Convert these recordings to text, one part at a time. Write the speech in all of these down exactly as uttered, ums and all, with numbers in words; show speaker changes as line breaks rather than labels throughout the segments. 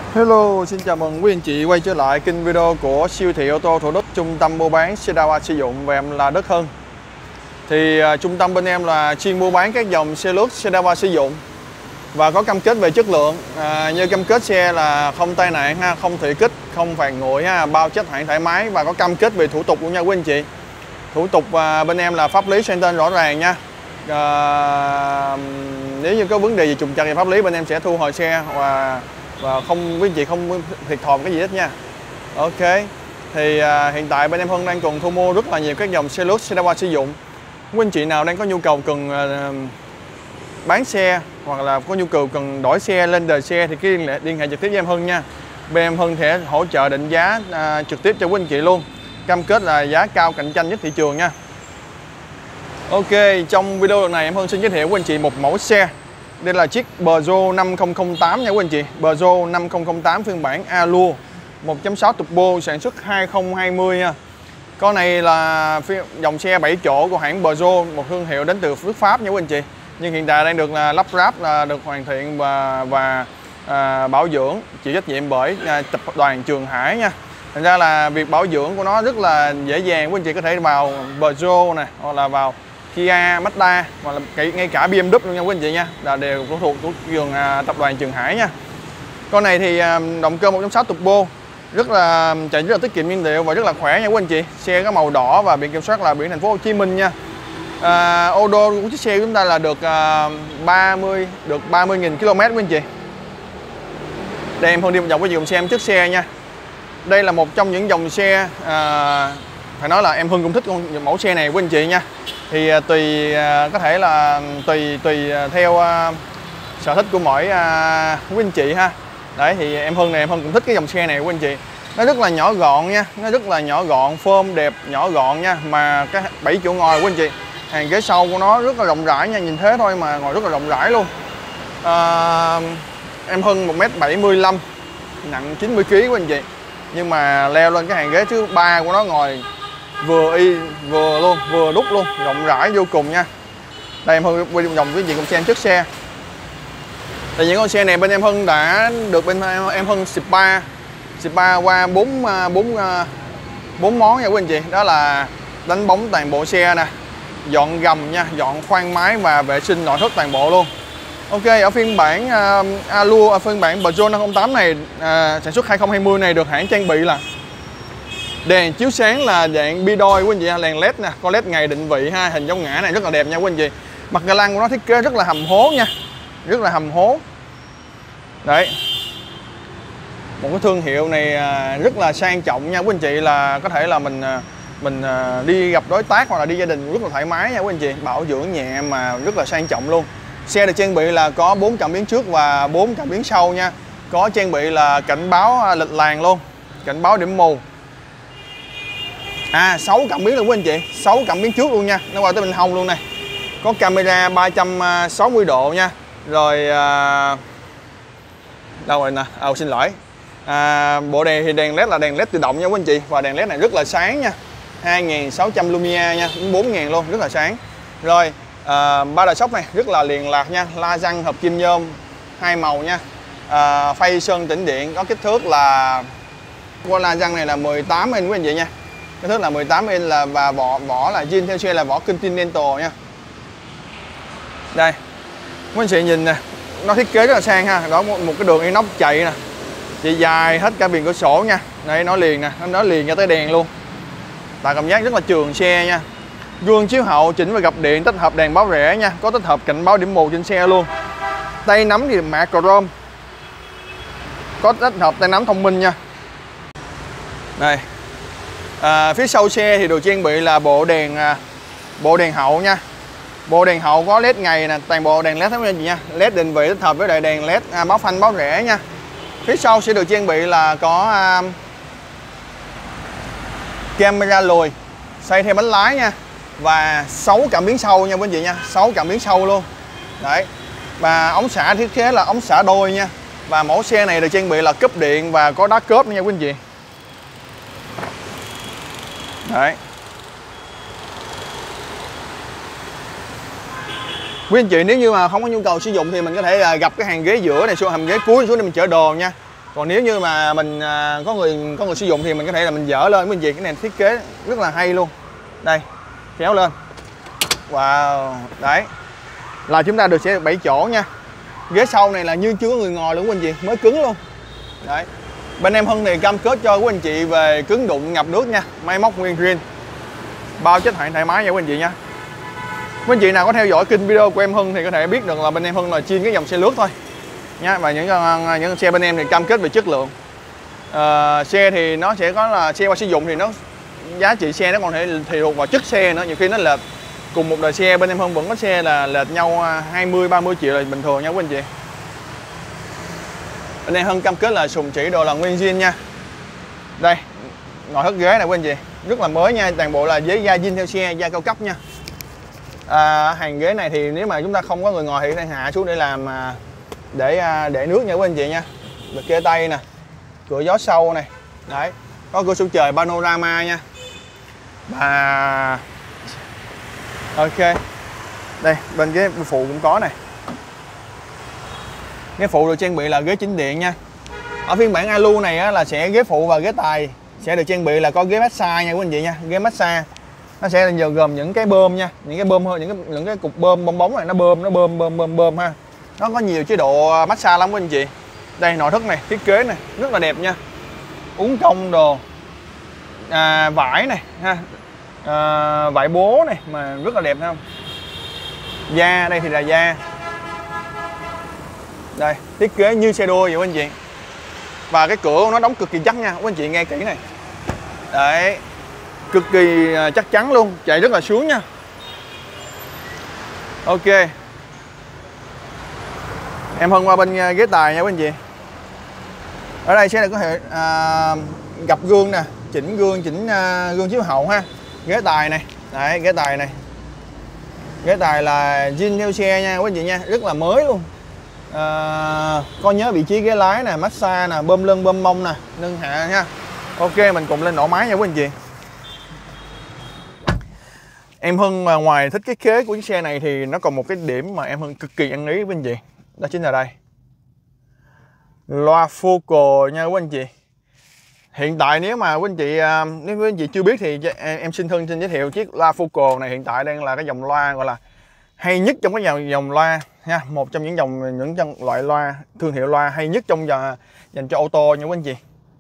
Hello, xin chào mừng quý anh chị quay trở lại kênh video của siêu thị ô tô Thủ Đức, trung tâm mua bán xe đa hoa sử dụng, và em là Đức Hưng. Thì uh, trung tâm bên em là chuyên mua bán các dòng xe lướt, xe đa hoa sử dụng và có cam kết về chất lượng. Uh, như cam kết xe là không tai nạn ha, không thị kích, không phạt nguội ha, bao trách hãng thoải mái và có cam kết về thủ tục luôn nha quý anh chị. Thủ tục uh, bên em là pháp lý sang tên rõ ràng nha. Uh, nếu như có vấn đề gì trục trặc về pháp lý bên em sẽ thu hồi xe và và không quý anh chị không thiệt thòi cái gì hết nha. Ok, thì à, hiện tại bên em Hưng đang còn thu mua rất là nhiều các dòng xe lướt, xe đa hoa sử dụng. Quý anh chị nào đang có nhu cầu cần à, bán xe hoặc là có nhu cầu cần đổi xe, lên đời xe thì cứ liên hệ, liên hệ trực tiếp với em Hưng nha. Bên em Hưng sẽ hỗ trợ định giá à, trực tiếp cho quý anh chị luôn, cam kết là giá cao cạnh tranh nhất thị trường nha. Ok, trong video này em Hưng xin giới thiệu với anh chị một mẫu xe. Đây là chiếc Peugeot năm không không tám nha quý anh chị. Peugeot năm không không tám phiên bản Allure một chấm sáu turbo sản xuất hai không hai không nha. Con này là dòng xe bảy chỗ của hãng Peugeot, một thương hiệu đến từ nước Pháp nha quý anh chị. Nhưng hiện tại đang được là lắp ráp, là được hoàn thiện và và à, bảo dưỡng chịu trách nhiệm bởi à, tập đoàn Trường Hải nha. Thành ra là việc bảo dưỡng của nó rất là dễ dàng, quý anh chị có thể vào Peugeot này hoặc là vào Kia, Mazda hoặc là ngay cả bê em vê luôn nha quý anh chị nha, là đều thuộc của trường à, tập đoàn Trường Hải nha. Con này thì à, động cơ một chấm sáu turbo, rất là chạy rất là tiết kiệm nhiên liệu và rất là khỏe nha quý anh chị. Xe có màu đỏ và biển kiểm soát là biển thành phố Hồ Chí Minh nha. À, ô đô của chiếc xe của chúng ta là được à, ba mươi được ba mươi nghìn ki lô mét quý anh chị. Đây em Hưng đi một vòng với dòng xem trước xe nha. Đây là một trong những dòng xe à, phải nói là em Hưng cũng thích con mẫu xe này quý anh chị nha. Thì uh, tùy uh, có thể là tùy tùy uh, theo uh, sở thích của mỗi uh, quý anh chị ha. Đấy thì em Hưng này em Hưng cũng thích cái dòng xe này quý anh chị. Nó rất là nhỏ gọn nha, nó rất là nhỏ gọn, phơm đẹp, nhỏ gọn nha, mà cái bảy chỗ ngồi quý anh chị. Hàng ghế sau của nó rất là rộng rãi nha, nhìn thế thôi mà ngồi rất là rộng rãi luôn. Uh, em Hưng một mét bảy mươi lăm, nặng chín mươi ki lô gam quý anh chị. Nhưng mà leo lên cái hàng ghế thứ ba của nó ngồi vừa y vừa luôn, vừa đúc luôn, rộng rãi vô cùng nha. Đây em Hưng quay vòng với chị cùng xem trước xe. Thì những con xe này bên em Hưng đã được bên em Hưng spa spa qua bốn bốn bốn món nha quý anh chị. Đó là đánh bóng toàn bộ xe nè, dọn gầm nha, dọn khoang máy và vệ sinh nội thất toàn bộ luôn. Ok, ở phiên bản uh, Allure, ở phiên bản Peugeot năm không tám này uh, sản xuất hai không hai không này được hãng trang bị là đèn chiếu sáng là dạng bi đôi quý anh chị, đèn led nè, con led ngày định vị ha, hình giống ngã này rất là đẹp nha quý anh chị. Mặt ga lăng của nó thiết kế rất là hầm hố nha, rất là hầm hố. Đấy, một cái thương hiệu này rất là sang trọng nha quý anh chị, là có thể là mình mình đi gặp đối tác hoặc là đi gia đình rất là thoải mái nha quý anh chị, bảo dưỡng nhẹ mà rất là sang trọng luôn. Xe được trang bị là có bốn cảm biến trước và bốn cảm biến sau nha, có trang bị là cảnh báo lịch làng luôn, cảnh báo điểm mù. À, sáu cảm biến luôn quý anh chị, sáu cảm biến trước luôn nha, nó qua tới bên hông luôn này. Có camera ba trăm sáu mươi độ nha. Rồi à, đâu rồi nè, à, xin lỗi. À, bộ đèn thì đèn led là đèn led tự động nha quý anh chị, và đèn led này rất là sáng nha. hai nghìn sáu trăm lumia nha, đến bốn nghìn luôn, rất là sáng. Rồi, à, ba đời sốc này rất là liền lạc nha, la răng hợp kim nhôm hai màu nha. À, phay sơn tĩnh điện, có kích thước là qua la răng này là mười tám inch quý anh chị nha. Cái thước là mười tám inch là và vỏ vỏ là zin theo xe là vỏ Continental nha. Đây, quý anh chị nhìn nè, nó thiết kế rất là sang ha. Đó, một cái đường inox chạy nè, chạy dài hết cả viền cửa sổ nha. Đây nó liền nè, nó liền ra tới đèn luôn, tạo cảm giác rất là trường xe nha. Gương chiếu hậu chỉnh và gập điện, tích hợp đèn báo rẽ nha, có tích hợp cảnh báo điểm mù trên xe luôn. Tay nắm thì mạ chrome, có tích hợp tay nắm thông minh nha. Đây. À, phía sau xe thì được trang bị là bộ đèn à, bộ đèn hậu nha. Bộ đèn hậu có led ngày nè, toàn bộ đèn led hết quý anh chị nha. Led định vị tích hợp với lại đèn led à, báo phanh báo rẽ nha. Phía sau sẽ được trang bị là có à, camera lùi xoay theo bánh lái nha, và sáu cảm biến sau nha quý anh chị nha, sáu cảm biến sau luôn. Đấy. Và ống xả thiết kế là ống xả đôi nha. Và mẫu xe này được trang bị là cúp điện và có đá cớp nha quý anh chị. Đấy. Quý anh chị nếu như mà không có nhu cầu sử dụng thì mình có thể gặp cái hàng ghế giữa này xuống, hầm ghế cuối xuống để mình chở đồ nha. Còn nếu như mà mình à, có người có người sử dụng thì mình có thể là mình dỡ lên quý anh chị. Cái này thiết kế rất là hay luôn. Đây, kéo lên. Wow, đấy. Là chúng ta được sẽ được bảy chỗ nha. Ghế sau này là như chưa có người ngồi luôn quý anh chị, mới cứng luôn. Đấy. Bên em Hưng thì cam kết cho quý anh chị về cứng đụng ngập nước nha, máy móc nguyên zin, bao chất hạn thoải mái nha quý anh chị nha. Quý anh chị nào có theo dõi kênh video của em Hưng thì có thể biết được là bên em Hưng là chuyên cái dòng xe lướt thôi nha. Và những những xe bên em thì cam kết về chất lượng. À, xe thì nó sẽ có là xe qua sử dụng thì nó giá trị xe nó còn thể thì thuộc vào chất xe nữa, nhiều khi nó lệch. Cùng một đời xe bên em Hưng vẫn có xe là lệch nhau hai mươi ba mươi triệu là bình thường nha quý anh chị. Bên em Hưng cam kết là sùng chỉ đồ là nguyên zin nha. Đây, ngồi thất ghế này quý anh chị, rất là mới nha, toàn bộ là giấy da zin theo xe, da cao cấp nha. À, hàng ghế này thì nếu mà chúng ta không có người ngồi thì có thể hạ xuống để làm để để nước nha quý anh chị nha. Được kê tay nè, cửa gió sâu này, đấy, có cửa sổ trời panorama nha. Và ok, đây bên cái phụ cũng có này. Ghế phụ được trang bị là ghế chỉnh điện nha. Ở phiên bản Alu này á, là sẽ ghế phụ và ghế tài sẽ được trang bị là có ghế massage nha quý anh chị nha. Ghế massage nó sẽ là gồm những cái bơm nha, những cái bơm hơn những cái những cái cục bơm bong bóng này, nó bơm nó bơm bơm bơm bơm ha. Nó có nhiều chế độ massage lắm quý anh chị. Đây nội thất này, thiết kế này rất là đẹp nha. Uống công đồ, à, vải này ha, à, vải bố này mà rất là đẹp thấy không? Da đây thì là da. Đây, thiết kế như xe đua vậy quý anh chị. Và cái cửa nó đóng cực kỳ chắc nha, quý anh chị nghe kỹ này. Đấy, cực kỳ chắc chắn luôn, chạy rất là sướng nha. Ok. Em Hưng qua bên ghế tài nha quý anh chị. Ở đây sẽ là có thể à, gập gương nè, chỉnh gương, chỉnh à, gương chiếu hậu ha. Ghế tài này, đấy, ghế tài này. Ghế tài là zin theo xe nha quý anh chị nha, rất là mới luôn. À, con nhớ vị trí ghế lái nè, massage nè, bơm lưng bơm mông nè, nâng hạ nha. Ok, mình cùng lên nổ máy nha quý anh chị. Em Hưng mà ngoài thích cái kế của chiếc xe này thì nó còn một cái điểm mà em Hưng cực kỳ ăn ý với anh chị. Đó chính là đây, loa focal nha quý anh chị. Hiện tại nếu mà quý anh chị nếu quý anh chị chưa biết thì em xin thân xin giới thiệu chiếc loa focal này hiện tại đang là cái dòng loa gọi là hay nhất trong cái dòng dòng loa nha, một trong những dòng những trong loại loa thương hiệu loa hay nhất trong dòng dành cho ô tô nha quý anh chị.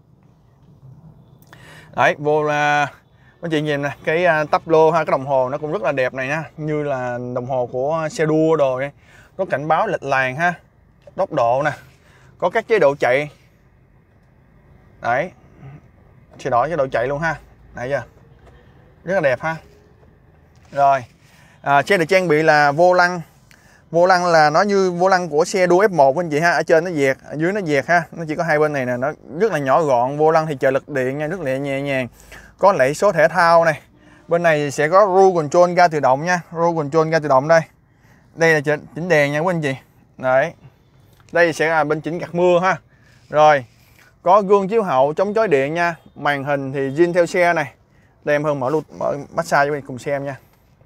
Đấy, vô là quý anh chị nhìn nè, cái tắp lô ha, cái đồng hồ nó cũng rất là đẹp này nha, như là đồng hồ của xe đua đồ ấy. Có cảnh báo lệch làn ha, tốc độ nè, có các chế độ chạy. Đấy, sẽ đổi chế độ chạy luôn ha, đấy chưa, rất là đẹp ha. Rồi à, xe được trang bị là vô lăng. Vô lăng là nó như vô lăng của xe đua F một anh chị ha, ở trên nó dẹt, ở dưới nó dẹt ha, nó chỉ có hai bên này nè, nó rất là nhỏ gọn. Vô lăng thì trợ lực điện nha, rất là nhẹ nhàng. Có lẫy số thể thao này. Bên này sẽ có cruise control ga tự động nha, cruise control ga tự động đây. Đây là chỉnh đèn nha quý anh chị. Đấy. Đây sẽ là bên chỉnh gạt mưa ha. Rồi, có gương chiếu hậu chống chói điện nha, màn hình thì zin theo xe này. Đây em Hưng mở luôn, mở massage cho mình cùng xem nha.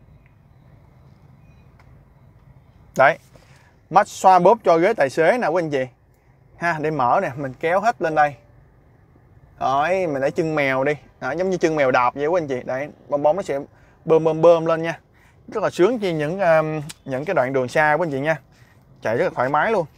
Đấy, mắt xoa bóp cho ghế tài xế nè quý anh chị ha, để mở nè, mình kéo hết lên đây. Đấy, mình để chân mèo đi. Đó, giống như chân mèo đạp vậy quý anh chị. Đấy, bong bóng nó sẽ bơm bơm bơm lên nha, rất là sướng cho những um, những cái đoạn đường xa quý anh chị nha, chạy rất là thoải mái luôn.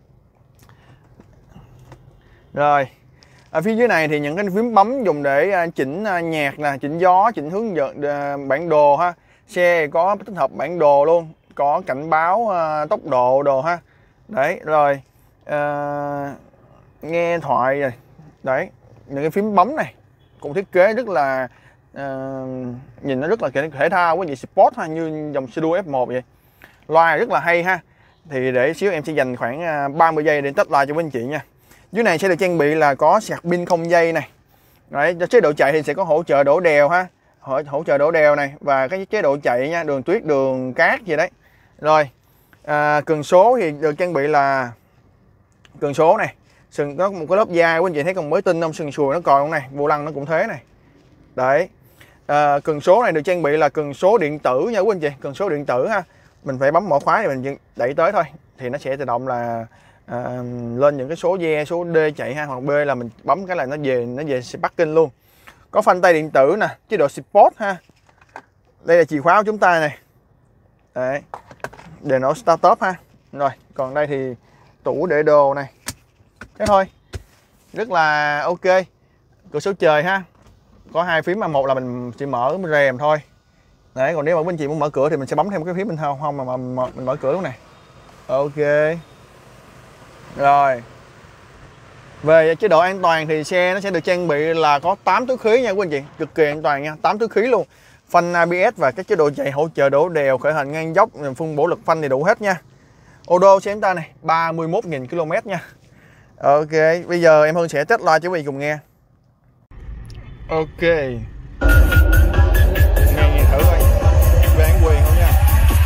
Rồi ở phía dưới này thì những cái phím bấm dùng để chỉnh nhạc nè, chỉnh gió, chỉnh hướng dẫn bản đồ ha. Xe có tích hợp bản đồ luôn, có cảnh báo uh, tốc độ đồ ha. Đấy, rồi uh, nghe thoại rồi. Đấy, những cái phím bấm này cũng thiết kế rất là uh, nhìn nó rất là thể thao quý vị, sport ha, như dòng xe đua F một vậy. Loa rất là hay ha. Thì để xíu em sẽ dành khoảng ba mươi giây để test loa cho quý anh chị nha. Dưới này sẽ được trang bị là có sạc pin không dây này. Đấy, cho chế độ chạy thì sẽ có hỗ trợ đổ đèo ha, hỗ, hỗ trợ đổ đèo này, và cái chế độ chạy nha, đường tuyết, đường cát gì đấy. Rồi à, cần số thì được trang bị là cần số này, sừng có một cái lớp da quý anh chị thấy còn mới tinh không, sừng sùi nó còn này, vô lăng nó cũng thế này. Đấy, à, cần số này được trang bị là cần số điện tử nha quý anh chị, cần số điện tử ha. Mình phải bấm mở khóa thì mình đẩy tới thôi thì nó sẽ tự động là à, lên những cái số D, số D chạy ha, hoặc B là mình bấm cái là nó về nó về parking luôn. Có phanh tay điện tử nè, chế độ Sport ha. Đây là chìa khóa của chúng ta này. Đấy. Để nó start up ha. Rồi, còn đây thì tủ để đồ này. Thế thôi. Rất là ok. Cửa sổ trời ha. Có hai phím, mà một là mình chỉ mở rèm thôi. Đấy, còn nếu mà quý anh chị muốn mở cửa thì mình sẽ bấm thêm cái phím bên hông không mà, mà, mà mình mở cửa lúc này. Ok. Rồi. Về chế độ an toàn thì xe nó sẽ được trang bị là có tám túi khí nha quý anh chị, cực kỳ an toàn nha, tám túi khí luôn. Phanh a bê ét và các chế độ chạy hỗ trợ đổ đèo, khởi hành ngang dốc, phun bổ lực phanh thì đủ hết nha. Ô đô xe chúng ta này ba mươi mốt nghìn ki lô mét nha. Ok, bây giờ em Hưng sẽ test loa cho quý vị cùng nghe. Ok. Nghe nghe thử coi. Về bản quyền không nha.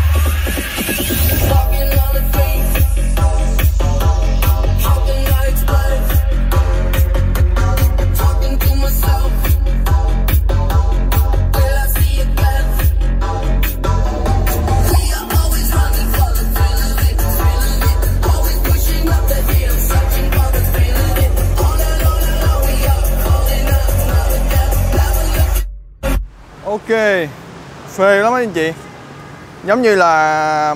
Ok, phê lắm anh chị. Giống như là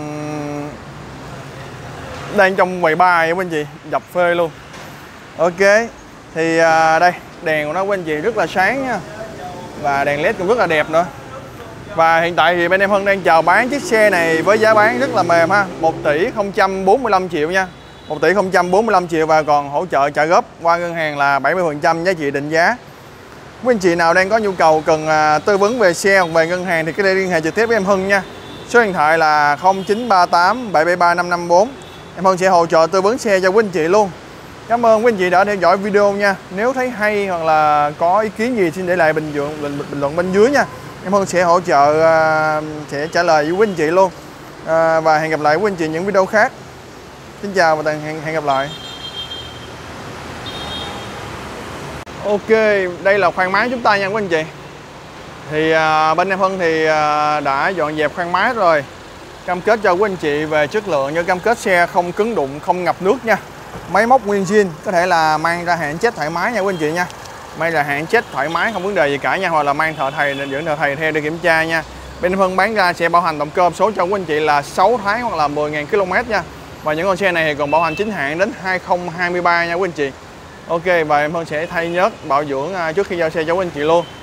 đang trong quầy bar vậy anh chị, dập phê luôn. Ok, thì à, đây đèn của nó của anh chị rất là sáng nha, và đèn led cũng rất là đẹp nữa. Và hiện tại thì bên em Hân đang chào bán chiếc xe này với giá bán rất là mềm ha, một tỷ không trăm bốn mươi lăm triệu nha, một tỷ không trăm bốn mươi lăm triệu, và còn hỗ trợ trả góp qua ngân hàng là bảy mươi phần trăm giá trị định giá. Quý anh chị nào đang có nhu cầu cần à, tư vấn về xe hoặc về ngân hàng thì cứ liên hệ trực tiếp với em Hưng nha. Số điện thoại là không chín ba tám bảy bảy ba năm năm bốn. Em Hưng sẽ hỗ trợ tư vấn xe cho quý anh chị luôn. Cảm ơn quý anh chị đã theo dõi video nha. Nếu thấy hay hoặc là có ý kiến gì xin để lại bình luận bình, bình luận bên dưới nha. Em Hưng sẽ hỗ trợ à, sẽ trả lời với quý anh chị luôn. À, và hẹn gặp lại quý anh chị những video khác. Xin chào và hẹn, hẹn gặp lại. Ok, đây là khoang máy chúng ta nha quý anh chị. Thì à, bên em Hân thì à, đã dọn dẹp khoang máy rồi. Cam kết cho quý anh chị về chất lượng, như cam kết xe không cứng đụng, không ngập nước nha. Máy móc nguyên zin, có thể là mang ra hạn chết thoải mái nha quý anh chị nha. Mang ra hạn chết thoải mái không vấn đề gì cả nha, hoặc là mang thợ thầy dẫn thợ thầy theo để kiểm tra nha. Bên em Hân bán ra sẽ bảo hành động cơ số cho quý anh chị là sáu tháng hoặc là mười nghìn ki lô mét nha. Và những con xe này thì còn bảo hành chính hãng đến hai không hai ba nha quý anh chị. Ok, và em Hân sẽ thay nhớt bảo dưỡng trước khi giao xe cho quý anh chị luôn.